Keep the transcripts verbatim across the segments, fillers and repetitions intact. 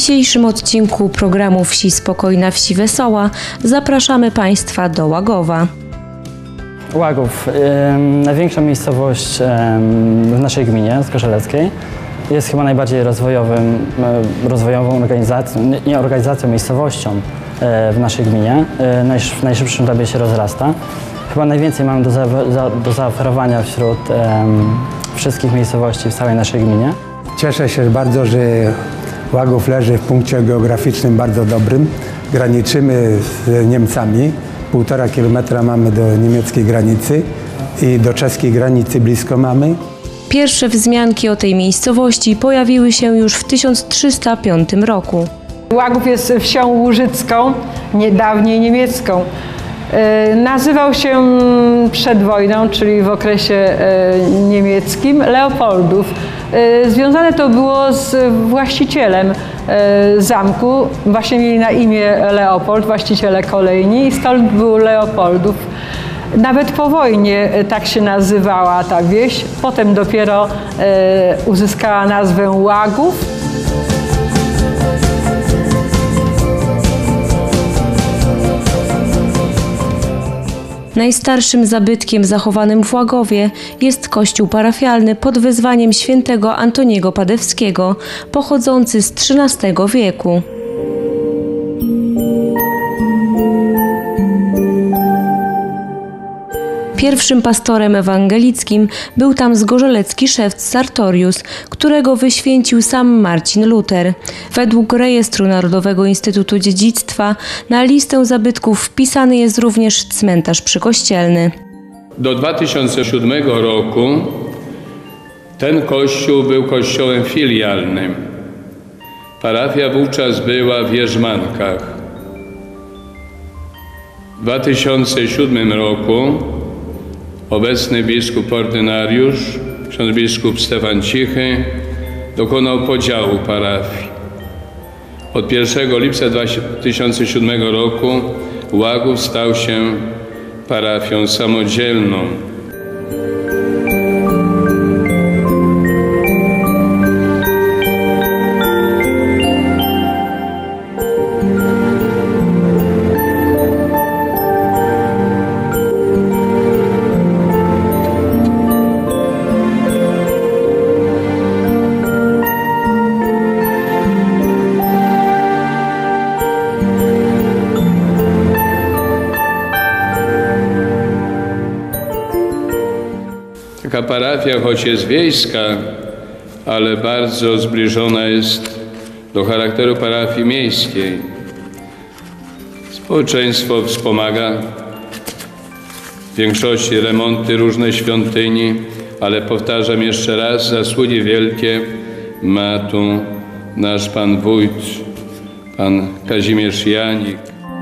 dzisiejszym odcinku programu Wsi Spokojna, Wsi Wesoła zapraszamy Państwa do Łagowa. Łagów, yy, największa miejscowość yy, w naszej gminie zgorzeleckiej. Jest chyba najbardziej rozwojowym, yy, rozwojową organizacją, nie, nie organizacją, miejscowością yy, w naszej gminie. Yy, w najszybszym tempie się rozrasta. Chyba najwięcej mamy do, za, za, do zaoferowania wśród yy, wszystkich miejscowości w całej naszej gminie. Cieszę się bardzo, że Łagów leży w punkcie geograficznym bardzo dobrym. Graniczymy z Niemcami. Półtora kilometra mamy do niemieckiej granicy i do czeskiej granicy blisko mamy. Pierwsze wzmianki o tej miejscowości pojawiły się już w tysiąc trzysta piątym roku. Łagów jest wsią łużycką, niedawniej niemiecką. Nazywał się przed wojną, czyli w okresie niemieckim, Leopoldów. Związane to było z właścicielem zamku. Właśnie mieli na imię Leopold, właściciele kolejni, i stąd był Leopoldów. Nawet po wojnie tak się nazywała ta wieś. Potem dopiero uzyskała nazwę Łagów. Najstarszym zabytkiem zachowanym w Łagowie jest kościół parafialny pod wezwaniem świętego Antoniego Padewskiego, pochodzący z trzynastego wieku. Pierwszym pastorem ewangelickim był tam zgorzelecki szewc Sartorius, którego wyświęcił sam Marcin Luter. Według rejestru Narodowego Instytutu Dziedzictwa na listę zabytków wpisany jest również cmentarz przykościelny. Do dwa tysiące siódmego roku ten kościół był kościołem filialnym. Parafia wówczas była w Jerzmankach. W dwa tysiące siódmym roku obecny biskup ordynariusz, ksiądz biskup Stefan Cichy, dokonał podziału parafii. Od pierwszego lipca dwa tysiące siódmego roku Łagów stał się parafią samodzielną. Taka parafia, choć jest wiejska, ale bardzo zbliżona jest do charakteru parafii miejskiej. Społeczeństwo wspomaga w większości remonty różne świątyni, ale powtarzam jeszcze raz, zasługi wielkie ma tu nasz pan wójt, pan Kazimierz Janik.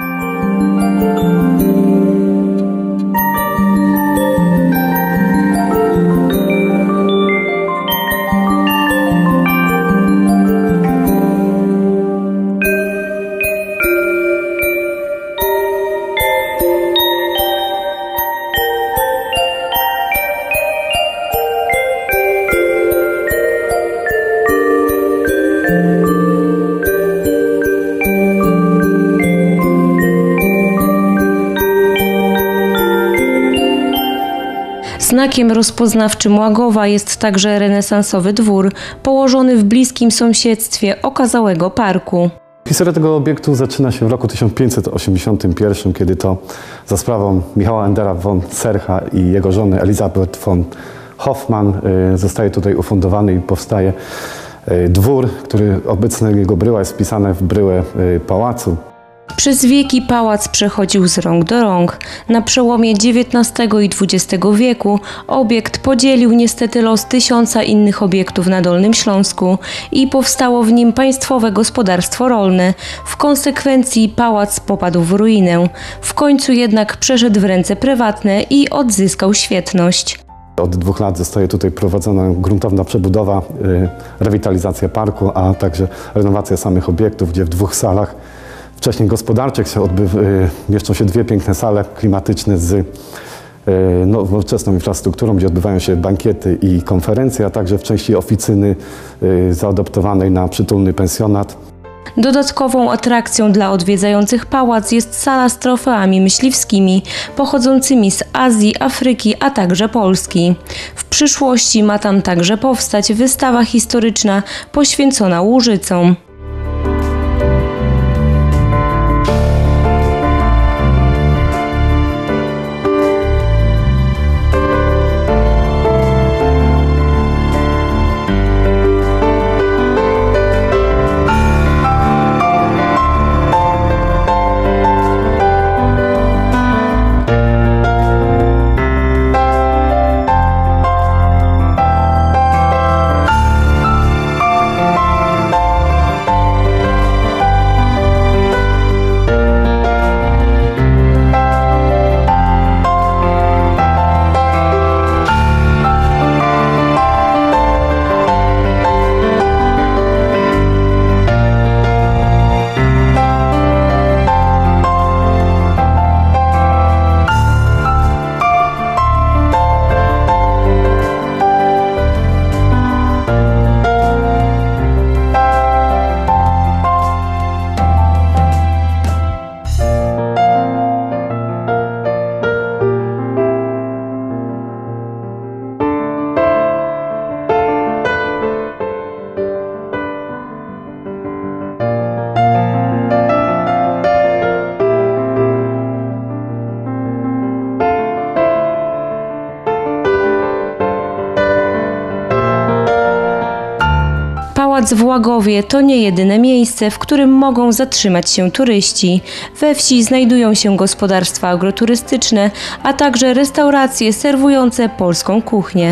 Znakiem rozpoznawczym Łagowa jest także renesansowy dwór, położony w bliskim sąsiedztwie okazałego parku. Historia tego obiektu zaczyna się w roku tysiąc pięćset osiemdziesiątym pierwszym, kiedy to za sprawą Michała Endera von Sercha i jego żony Elisabeth von Hoffmann zostaje tutaj ufundowany i powstaje dwór, który obecnie jego bryła jest wpisane w bryłę pałacu. Przez wieki pałac przechodził z rąk do rąk. Na przełomie dziewiętnastego i dwudziestego wieku obiekt podzielił niestety los tysiąca innych obiektów na Dolnym Śląsku i powstało w nim państwowe gospodarstwo rolne. W konsekwencji pałac popadł w ruinę. W końcu jednak przeszedł w ręce prywatne i odzyskał świetność. Od dwóch lat zostaje tutaj prowadzona gruntowna przebudowa, rewitalizacja parku, a także renowacja samych obiektów, gdzie w dwóch salach wcześniej gospodarczych się odbyw, mieszczą się dwie piękne sale klimatyczne z nowoczesną infrastrukturą, gdzie odbywają się bankiety i konferencje, a także w części oficyny zaadoptowanej na przytulny pensjonat. Dodatkową atrakcją dla odwiedzających pałac jest sala z trofeami myśliwskimi pochodzącymi z Azji, Afryki, a także Polski. W przyszłości ma tam także powstać wystawa historyczna poświęcona Łużycom. Pałac w Łagowie to nie jedyne miejsce, w którym mogą zatrzymać się turyści. We wsi znajdują się gospodarstwa agroturystyczne, a także restauracje serwujące polską kuchnię.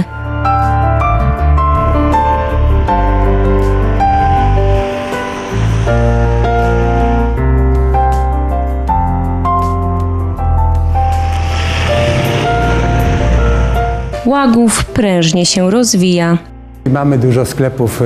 Łagów prężnie się rozwija. Mamy dużo sklepów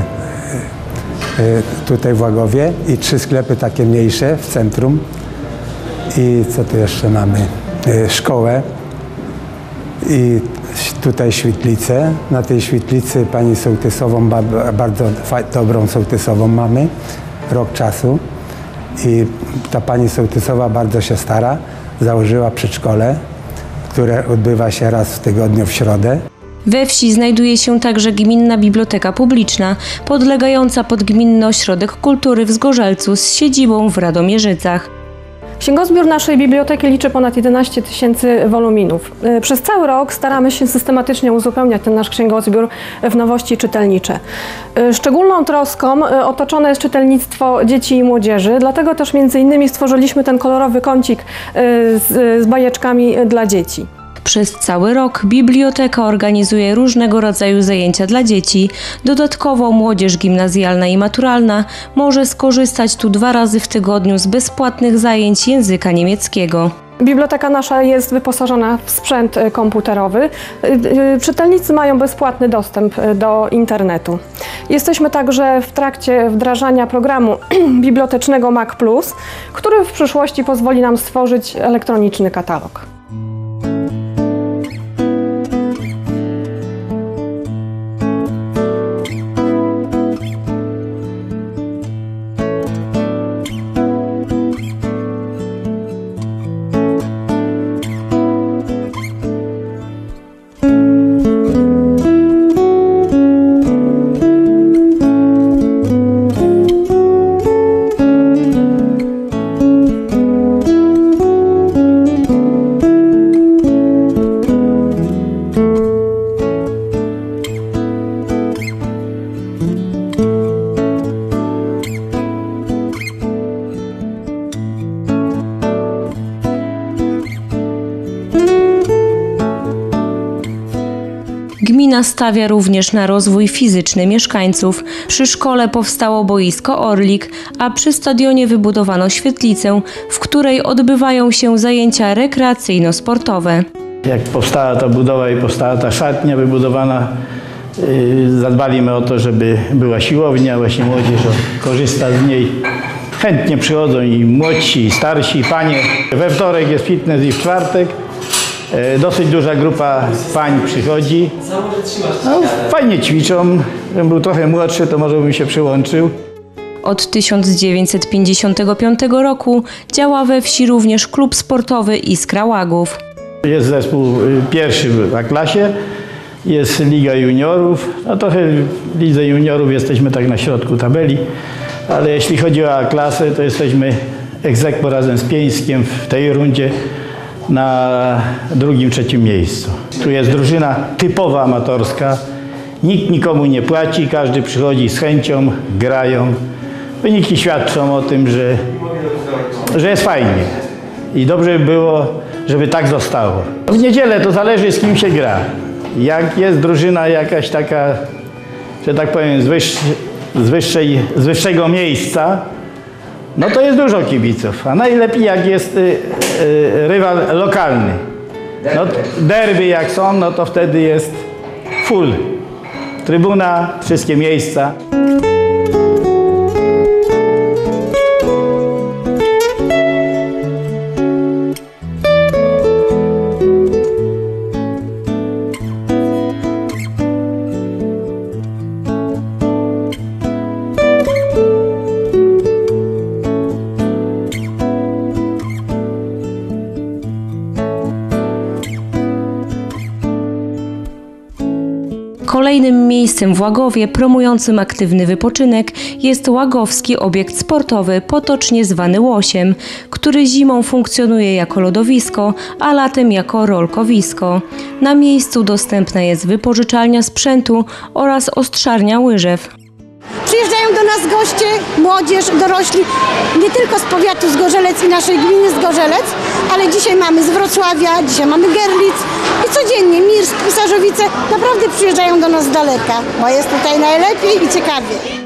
tutaj w Łagowie i trzy sklepy takie mniejsze w centrum. I co tu jeszcze mamy? Szkołę i tutaj świetlicę. Na tej świetlicy pani sołtysową, bardzo dobrą sołtysową mamy, rok czasu. I ta pani sołtysowa bardzo się stara, założyła przedszkole, które odbywa się raz w tygodniu w środę. We wsi znajduje się także Gminna Biblioteka Publiczna, podlegająca pod Gminny Ośrodek Kultury w Zgorzelcu z siedzibą w Radomierzycach. Księgozbiór naszej biblioteki liczy ponad jedenaście tysięcy woluminów. Przez cały rok staramy się systematycznie uzupełniać ten nasz księgozbiór w nowości czytelnicze. Szczególną troską otoczone jest czytelnictwo dzieci i młodzieży, dlatego też między innymi stworzyliśmy ten kolorowy kącik z, z bajeczkami dla dzieci. Przez cały rok biblioteka organizuje różnego rodzaju zajęcia dla dzieci. Dodatkowo młodzież gimnazjalna i maturalna może skorzystać tu dwa razy w tygodniu z bezpłatnych zajęć języka niemieckiego. Biblioteka nasza jest wyposażona w sprzęt komputerowy. Czytelnicy mają bezpłatny dostęp do internetu. Jesteśmy także w trakcie wdrażania programu bibliotecznego Mac plus, który w przyszłości pozwoli nam stworzyć elektroniczny katalog. Gmina stawia również na rozwój fizyczny mieszkańców. Przy szkole powstało boisko Orlik, a przy stadionie wybudowano świetlicę, w której odbywają się zajęcia rekreacyjno-sportowe. Jak powstała ta budowa i powstała ta szatnia wybudowana, zadbaliśmy o to, żeby była siłownia, właśnie młodzież korzysta z niej. Chętnie przychodzą i młodsi, i starsi, i panie. We wtorek jest fitness i w czwartek. Dosyć duża grupa pań przychodzi. No, fajnie ćwiczą. Gdybym był trochę młodszy, to może bym się przyłączył. Od tysiąc dziewięćset pięćdziesiątego piątego roku działa we wsi również klub sportowy Iskra Łagów. Jest zespół pierwszy w A-klasie, jest Liga Juniorów. No trochę w Lidze Juniorów jesteśmy tak na środku tabeli, ale jeśli chodzi o A-klasę, to jesteśmy ex aequo razem z Pieńskiem w tej rundzie na drugim, trzecim miejscu. Tu jest drużyna typowa amatorska. Nikt nikomu nie płaci, każdy przychodzi z chęcią, grają. Wyniki świadczą o tym, że, że jest fajnie i dobrze by było, żeby tak zostało. W niedzielę to zależy, z kim się gra. Jak jest drużyna jakaś taka, że tak powiem, z, wyższy, z, wyższej, z wyższego miejsca, no to jest dużo kibiców, a najlepiej jak jest y, y, rywal lokalny. No, derby jak są, no to wtedy jest full. Trybuna, wszystkie miejsca. Kolejnym miejscem w Łagowie promującym aktywny wypoczynek jest Łagowski Obiekt Sportowy, potocznie zwany Łosiem, który zimą funkcjonuje jako lodowisko, a latem jako rolkowisko. Na miejscu dostępna jest wypożyczalnia sprzętu oraz ostrzarnia łyżew. Przyjeżdżają do nas goście, młodzież, dorośli, nie tylko z powiatu Zgorzelec i naszej gminy Zgorzelec, ale dzisiaj mamy z Wrocławia, dzisiaj mamy Gerlitz i codziennie Mirsk, Pisarzowice, naprawdę przyjeżdżają do nas z daleka, bo jest tutaj najlepiej i ciekawie.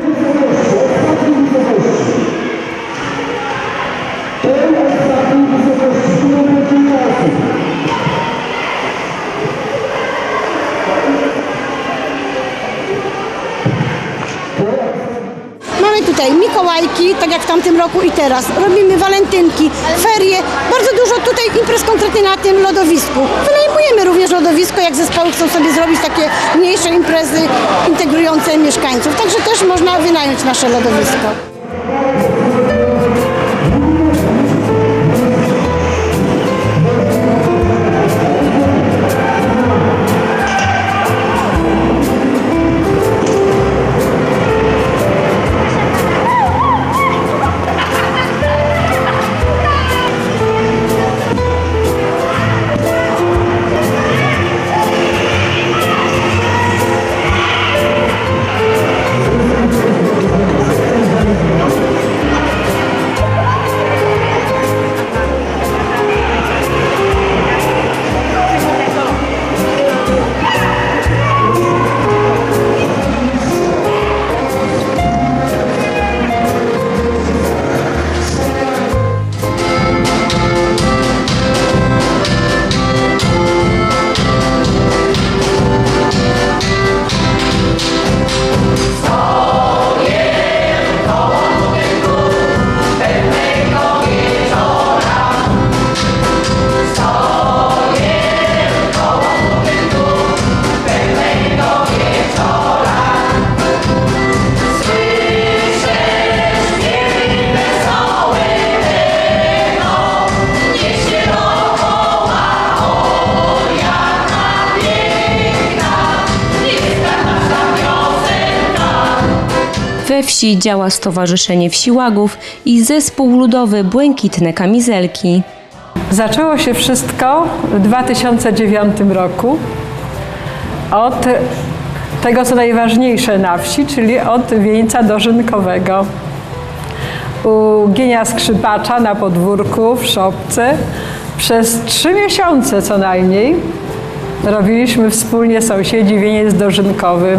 Tutaj Mikołajki, tak jak w tamtym roku i teraz. Robimy walentynki, ferie, bardzo dużo tutaj imprez konkretnie na tym lodowisku. Wynajmujemy również lodowisko, jak zespoły chcą sobie zrobić takie mniejsze imprezy integrujące mieszkańców. Także też można wynająć nasze lodowisko. We wsi działa Stowarzyszenie Wsi Łagów i zespół ludowy Błękitne Kamizelki. Zaczęło się wszystko w dwa tysiące dziewiątym roku od tego, co najważniejsze na wsi, czyli od wieńca dożynkowego. U Gienia Skrzypacza na podwórku w szopce przez trzy miesiące co najmniej robiliśmy wspólnie sąsiedzi wieniec dożynkowy.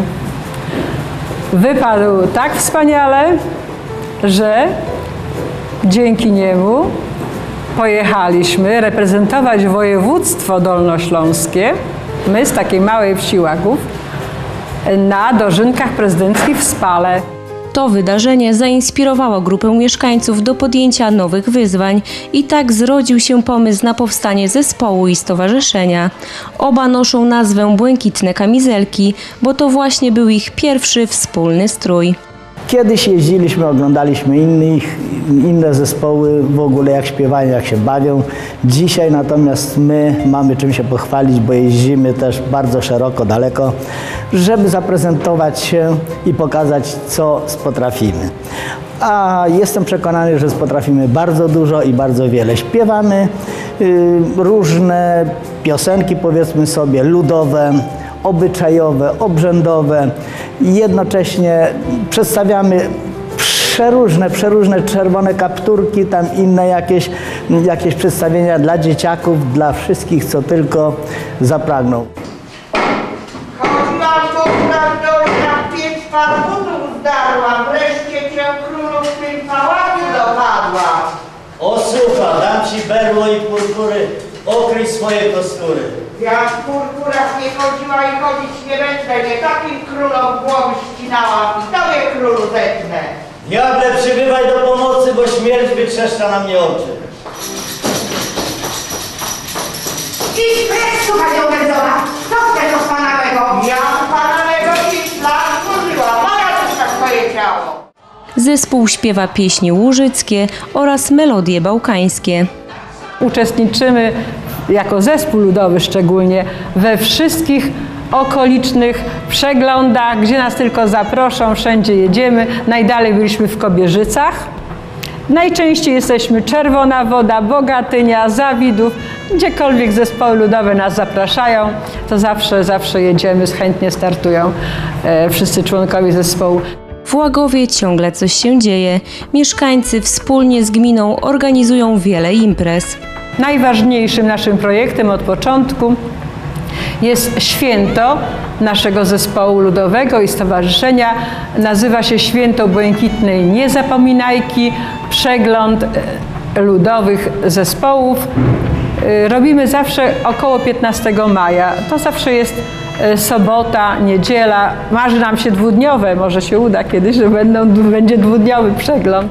Wypadł tak wspaniale, że dzięki niemu pojechaliśmy reprezentować województwo dolnośląskie, my z takiej małej wsi Łagów, na dożynkach prezydenckich w Spale. To wydarzenie zainspirowało grupę mieszkańców do podjęcia nowych wyzwań i tak zrodził się pomysł na powstanie zespołu i stowarzyszenia. Oba noszą nazwę Błękitne Kamizelki, bo to właśnie był ich pierwszy wspólny strój. Kiedyś jeździliśmy, oglądaliśmy innych, inne zespoły, w ogóle jak śpiewają, jak się bawią. Dzisiaj natomiast my mamy czym się pochwalić, bo jeździmy też bardzo szeroko, daleko, żeby zaprezentować się i pokazać, co potrafimy. A jestem przekonany, że potrafimy bardzo dużo i bardzo wiele. Śpiewamy y, różne piosenki, powiedzmy sobie, ludowe, obyczajowe, obrzędowe i jednocześnie przedstawiamy przeróżne, przeróżne czerwone kapturki, tam inne jakieś, jakieś przedstawienia dla dzieciaków, dla wszystkich, co tylko zapragną. Chodziłam po Dolna, pięć parbutów zdarłam, wreszcie cię królu w tym pałacu dopadłam. O słucha, dam ci berło i purpury, okryj swoje kostury. Ja w purpurach nie chodziła i chodzić nie będę, nie takim królom głowy ścinałam i tobie królu zetnę. Diable, przybywaj do pomocy, bo śmierć wytrzeszcza na mnie oczy. Idź precz, słuchaj, Oberzowa! Co chcesz od pana mego? Ja pana mego Hitla służyłam, moja duszka swoje ciało. Zespół śpiewa pieśni łużyckie oraz melodie bałkańskie. Uczestniczymy jako zespół ludowy szczególnie we wszystkich okolicznych przeglądach, gdzie nas tylko zaproszą, wszędzie jedziemy. Najdalej byliśmy w Kobierzycach. Najczęściej jesteśmy Czerwona Woda, Bogatynia, Zawidów. Gdziekolwiek zespoły ludowe nas zapraszają, to zawsze, zawsze jedziemy, chętnie startują e, wszyscy członkowie zespołu. W Łagowie ciągle coś się dzieje. Mieszkańcy wspólnie z gminą organizują wiele imprez. Najważniejszym naszym projektem od początku jest święto naszego zespołu ludowego i stowarzyszenia. Nazywa się Święto Błękitnej Niezapominajki. Przegląd ludowych zespołów. Robimy zawsze około piętnastego maja. To zawsze jest sobota, niedziela. Marzy nam się dwudniowe, może się uda kiedyś, że będą, będzie dwudniowy przegląd.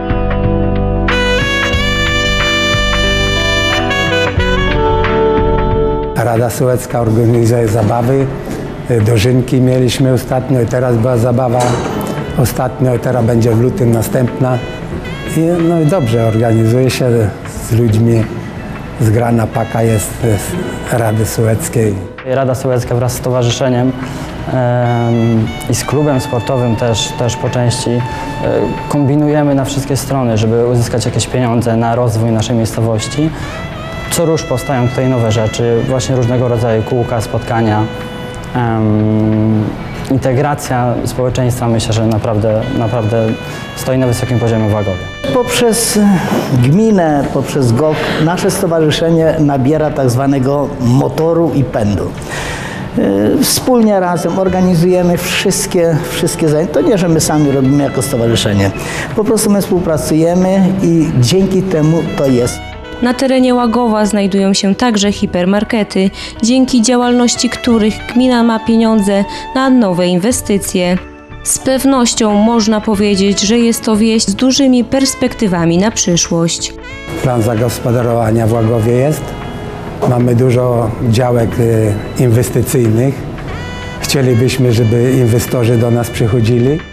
Rada Sołecka organizuje zabawy. Dożynki mieliśmy ostatnio i teraz była zabawa ostatnio i teraz będzie w lutym następna. I, no i dobrze, organizuje się z ludźmi. Zgrana paka jest z Rady Sołeckiej. Rada Sołecka wraz z stowarzyszeniem em, i z klubem sportowym też, też po części e, kombinujemy na wszystkie strony, żeby uzyskać jakieś pieniądze na rozwój naszej miejscowości. Co róż powstają tutaj nowe rzeczy, właśnie różnego rodzaju kółka, spotkania. Um, integracja społeczeństwa myślę, że naprawdę, naprawdę stoi na wysokim poziomie w Łagowie. Poprzez gminę, poprzez G O K nasze stowarzyszenie nabiera tak zwanego motoru i pędu. Wspólnie razem organizujemy wszystkie, wszystkie zajęcia. To nie, że my sami robimy jako stowarzyszenie. Po prostu my współpracujemy i dzięki temu to jest. Na terenie Łagowa znajdują się także hipermarkety, dzięki działalności których gmina ma pieniądze na nowe inwestycje. Z pewnością można powiedzieć, że jest to wieś z dużymi perspektywami na przyszłość. Plan zagospodarowania w Łagowie jest. Mamy dużo działek inwestycyjnych. Chcielibyśmy, żeby inwestorzy do nas przychodzili.